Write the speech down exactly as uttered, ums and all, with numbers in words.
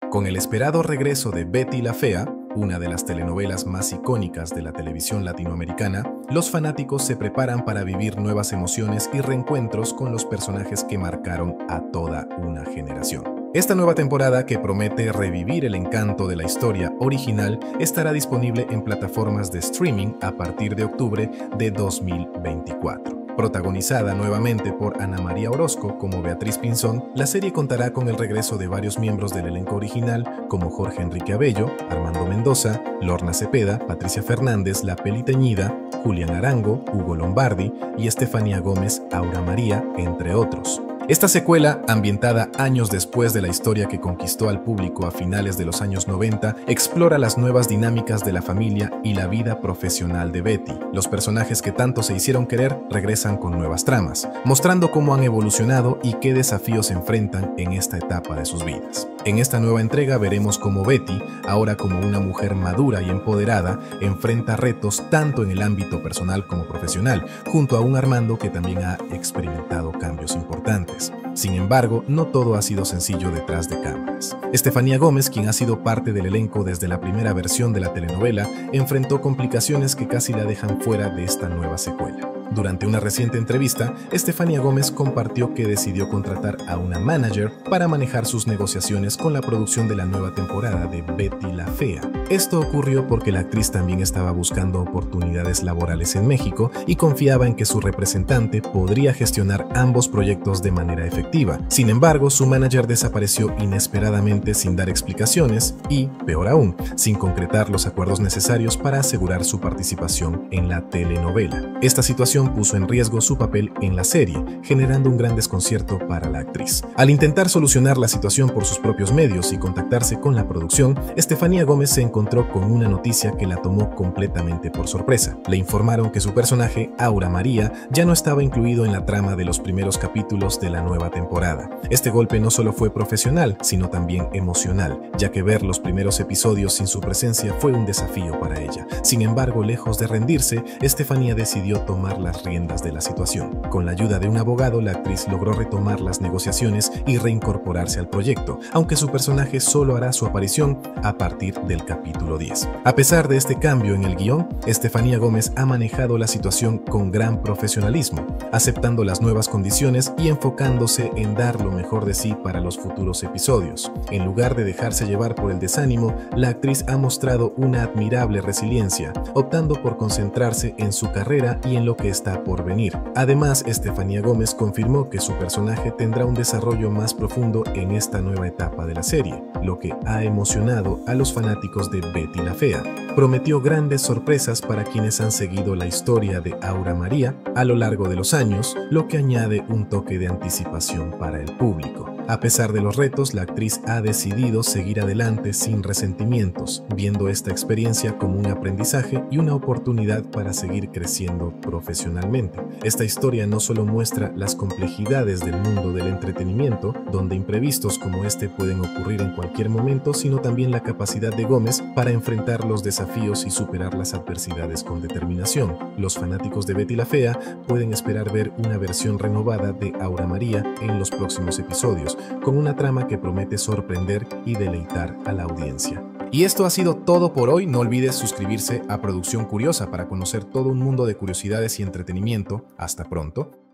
Con el esperado regreso de Betty la Fea, una de las telenovelas más icónicas de la televisión latinoamericana, los fanáticos se preparan para vivir nuevas emociones y reencuentros con los personajes que marcaron a toda una generación. Esta nueva temporada, que promete revivir el encanto de la historia original, estará disponible en plataformas de streaming a partir de octubre de dos mil veinticuatro. Protagonizada nuevamente por Ana María Orozco como Beatriz Pinzón, la serie contará con el regreso de varios miembros del elenco original como Jorge Enrique Abello, Armando Mendoza, Lorna Cepeda, Patricia Fernández, La Peli Teñida, Julián Arango, Hugo Lombardi y Estefanía Gómez, Aura María, entre otros. Esta secuela, ambientada años después de la historia que conquistó al público a finales de los años noventa, explora las nuevas dinámicas de la familia y la vida profesional de Betty. Los personajes que tanto se hicieron querer regresan con nuevas tramas, mostrando cómo han evolucionado y qué desafíos enfrentan en esta etapa de sus vidas. En esta nueva entrega veremos cómo Betty, ahora como una mujer madura y empoderada, enfrenta retos tanto en el ámbito personal como profesional, junto a un Armando que también ha experimentado cambios importantes. Sin embargo, no todo ha sido sencillo detrás de cámaras. Estefanía Gómez, quien ha sido parte del elenco desde la primera versión de la telenovela, enfrentó complicaciones que casi la dejan fuera de esta nueva secuela. Durante una reciente entrevista, Estefanía Gómez compartió que decidió contratar a una manager para manejar sus negociaciones con la producción de la nueva temporada de Betty la Fea. Esto ocurrió porque la actriz también estaba buscando oportunidades laborales en México y confiaba en que su representante podría gestionar ambos proyectos de manera efectiva. Sin embargo, su manager desapareció inesperadamente sin dar explicaciones y, peor aún, sin concretar los acuerdos necesarios para asegurar su participación en la telenovela. Esta situación puso en riesgo su papel en la serie, generando un gran desconcierto para la actriz. Al intentar solucionar la situación por sus propios medios y contactarse con la producción, Estefanía Gómez se encontró con una noticia que la tomó completamente por sorpresa. Le informaron que su personaje, Aura María, ya no estaba incluido en la trama de los primeros capítulos de la nueva temporada. Este golpe no solo fue profesional, sino también emocional, ya que ver los primeros episodios sin su presencia fue un desafío para ella. Sin embargo, lejos de rendirse, Estefanía decidió tomar la las riendas de la situación. Con la ayuda de un abogado, la actriz logró retomar las negociaciones y reincorporarse al proyecto, aunque su personaje solo hará su aparición a partir del capítulo diez. A pesar de este cambio en el guión, Estefanía Gómez ha manejado la situación con gran profesionalismo, aceptando las nuevas condiciones y enfocándose en dar lo mejor de sí para los futuros episodios. En lugar de dejarse llevar por el desánimo, la actriz ha mostrado una admirable resiliencia, optando por concentrarse en su carrera y en lo que está por venir. Además, Estefanía Gómez confirmó que su personaje tendrá un desarrollo más profundo en esta nueva etapa de la serie, lo que ha emocionado a los fanáticos de Betty la Fea. Prometió grandes sorpresas para quienes han seguido la historia de Aura María a lo largo de los años, lo que añade un toque de anticipación para el público. A pesar de los retos, la actriz ha decidido seguir adelante sin resentimientos, viendo esta experiencia como un aprendizaje y una oportunidad para seguir creciendo profesionalmente. Esta historia no solo muestra las complejidades del mundo del entretenimiento, donde imprevistos como este pueden ocurrir en cualquier momento, sino también la capacidad de Gómez para enfrentar los desafíos y superar las adversidades con determinación. Los fanáticos de Betty la Fea pueden esperar ver una versión renovada de Aura María en los próximos episodios, con una trama que promete sorprender y deleitar a la audiencia. Y esto ha sido todo por hoy. No olvides suscribirse a Producción Curiosa para conocer todo un mundo de curiosidades y entretenimiento. Hasta pronto.